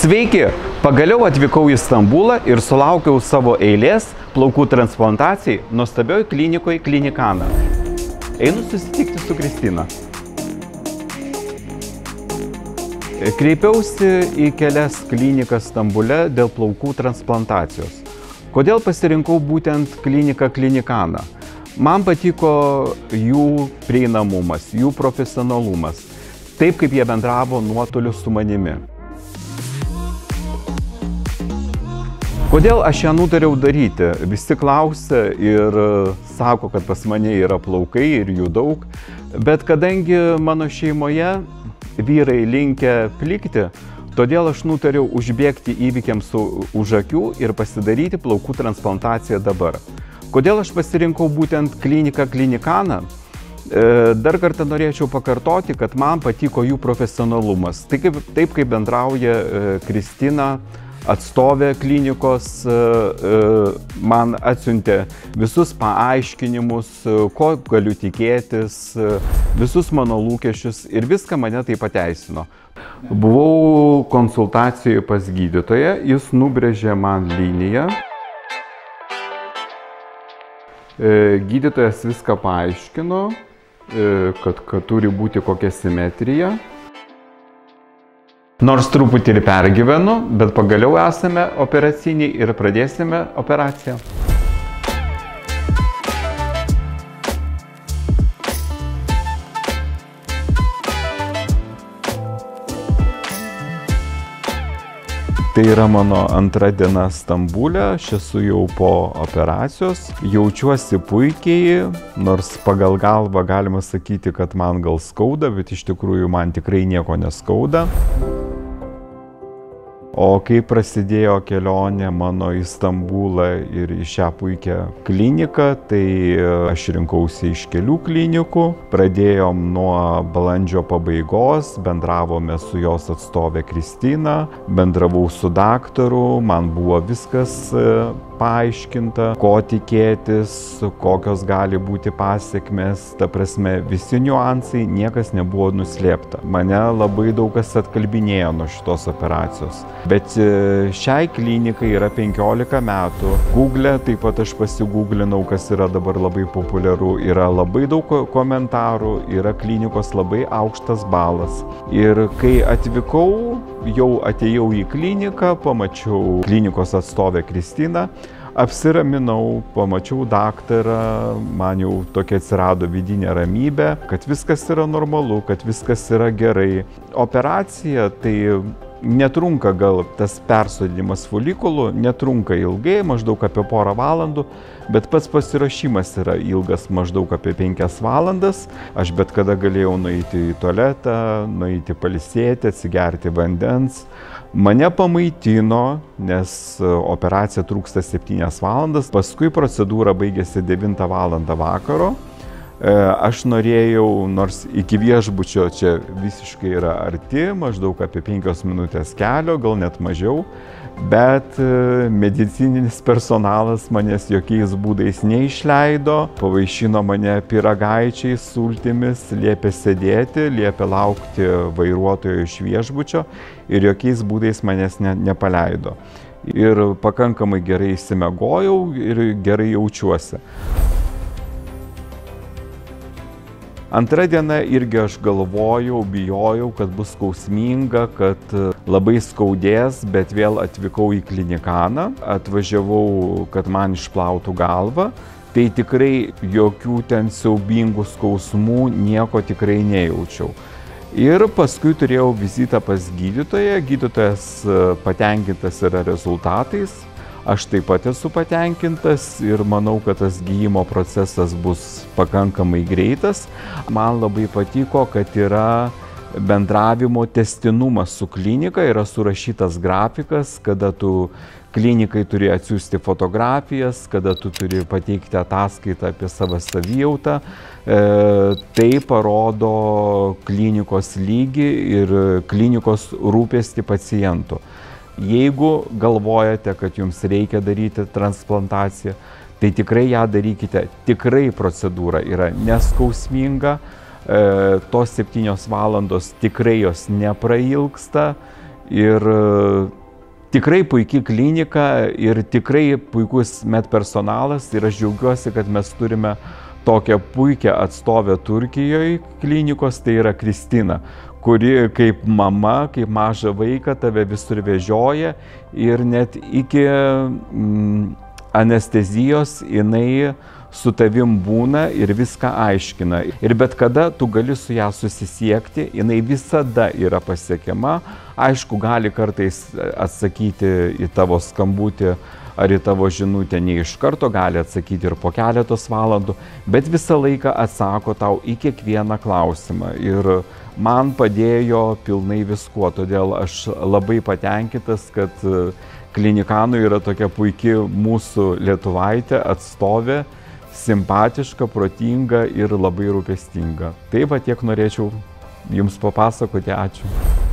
Sveiki! Pagaliau atvykau į Stambulą ir sulaukiau savo eilės plaukų transplantacijai nuostabioj klinikoje Klinikana. Einu susitikti su Kristina. Kreipiausi į kelias klinikas Stambule dėl plaukų transplantacijos. Kodėl pasirinkau būtent kliniką Klinikana? Man patiko jų prieinamumas, jų profesionalumas, taip kaip jie bendravo nuotoliu su manimi. Kodėl aš ją nutariau daryti? Visi klausia ir sako, kad pas mane yra plaukai ir jų daug, bet kadangi mano šeimoje vyrai linkę plikti, todėl aš nutariau užbėgti įvykiams už akių ir pasidaryti plaukų transplantaciją dabar. Kodėl aš pasirinkau būtent kliniką Klinikana? Dar kartą norėčiau pakartoti, kad man patiko jų profesionalumas. Taip kaip bendrauja Kristina, atstovė klinikos, man atsiuntė visus paaiškinimus, ko galiu tikėtis, visus mano lūkesčius ir viską mane tai pateisino. Buvau konsultacijoje pas gydytoją, jis nubrėžė man liniją. Gydytojas viską paaiškino, kad turi būti kokia simetrija. Nors truputį ir pergyvenu, bet pagaliau esame operaciniai ir pradėsime operaciją. Tai yra mano antra diena Stambule, aš esu jau po operacijos, jaučiuosi puikiai, nors pagal galvą galima sakyti, kad man gal skauda, bet iš tikrųjų man tikrai nieko neskauda. O kai prasidėjo kelionė mano į Stambulą ir į šią puikią kliniką, tai aš rinkausi iš kelių klinikų. Pradėjom nuo balandžio pabaigos, bendravome su jos atstovė Kristina, bendravau su daktaru, man buvo viskas paaiškinta, ko tikėtis, kokios gali būti pasekmės, ta prasme visi niuansai, niekas nebuvo nuslėpta. Mane labai daug kas atkalbinėjo nuo šitos operacijos. Bet šiai klinikai yra 15 metų. Google, taip pat aš pasigūglinau, kas yra dabar labai populiaru, yra labai daug komentarų, yra klinikos labai aukštas balas. Ir kai atvykau, jau atėjau į kliniką, pamačiau klinikos atstovę Kristiną, apsiraminau, pamačiau daktarą, man jau tokia atsirado vidinė ramybė, kad viskas yra normalu, kad viskas yra gerai. Operacija tai netrunka gal tas persodinimas folikulų, netrunka ilgai, maždaug apie porą valandų, bet pats pasiruošimas yra ilgas maždaug apie 5 valandas. Aš bet kada galėjau nueiti į tualetą, nueiti pailsėti, atsigerti vandens. Mane pamaitino, nes operacija trūksta 7 valandas, paskui procedūra baigėsi 9 valandą vakaro. Aš norėjau, nors iki viešbučio čia visiškai yra arti, maždaug apie 5 minutės kelio, gal net mažiau, bet medicininis personalas manęs jokiais būdais neišleido, pavaišino mane pyragaičiais, sultimis, liepė sėdėti, liepė laukti vairuotojo iš viešbučio ir jokiais būdais manęs nepaleido. Ir pakankamai gerai išsimiegojau ir gerai jaučiuosi. Antra diena irgi aš galvojau, bijojau, kad bus skausminga, kad labai skaudės, bet vėl atvykau į Klinikaną, atvažiavau, kad man išplautų galvą, tai tikrai jokių ten siaubingų skausmų, nieko tikrai nejaučiau. Ir paskui turėjau vizitą pas gydytoją, gydytojas patenkintas yra rezultatais. Aš taip pat esu patenkintas ir manau, kad tas gydymo procesas bus pakankamai greitas. Man labai patiko, kad yra bendravimo tęstinumas su klinika, yra surašytas grafikas, kada tu klinikai turi atsiųsti fotografijas, kada tu turi pateikti ataskaitą apie savo savijautą. Tai parodo klinikos lygį ir klinikos rūpestį pacientų. Jeigu galvojate, kad jums reikia daryti transplantaciją, tai tikrai ją darykite. Tikrai procedūra yra neskausminga, tos 7 valandos tikrai jos neprailgsta Ir tikrai puikia klinika ir tikrai puikus medpersonalas ir aš džiaugiuosi, kad mes turime tokią puikią atstovę Turkijoje klinikos, tai yra Kristina, kuri kaip mama, kaip mažą vaiką tave visur vežioja ir net iki anestezijos jinai su tavim būna ir viską aiškina. Ir bet kada tu gali su ją susisiekti, jinai visada yra pasiekiama. Aišku, gali kartais atsakyti į tavo skambutį ar į tavo žinutę ne iš karto, gali atsakyti ir po keletos valandų, bet visą laiką atsako tau į kiekvieną klausimą. Ir man padėjo pilnai viskuo, todėl aš labai patenkintas, kad Klinikanų yra tokia puikia mūsų lietuvaitė, atstovė, simpatiška, protinga ir labai rūpestinga. Tai va tiek norėčiau jums papasakoti. Ačiū.